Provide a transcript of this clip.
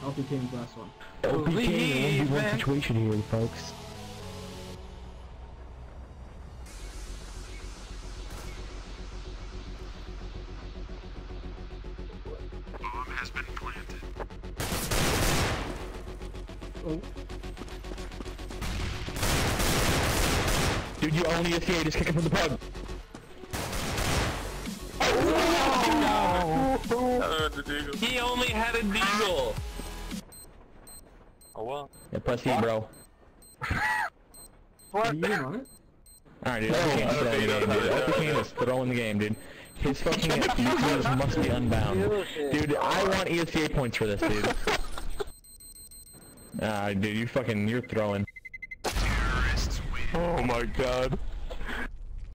lpkane's last one. lpkane, 1v1 situation here, folks. Bomb has been planted. Oh. Dude, you own ESEA, just kick him from the pug. He only had a deagle. Oh well. Yeah, press E, bro. Are you in on it? Alright, dude, lpkane is throwing the game, dude. His fucking ESEAs must be unbound. Dude, I want ESEA points for this, dude. Dude, you're throwing. Terrorists win. Oh my god.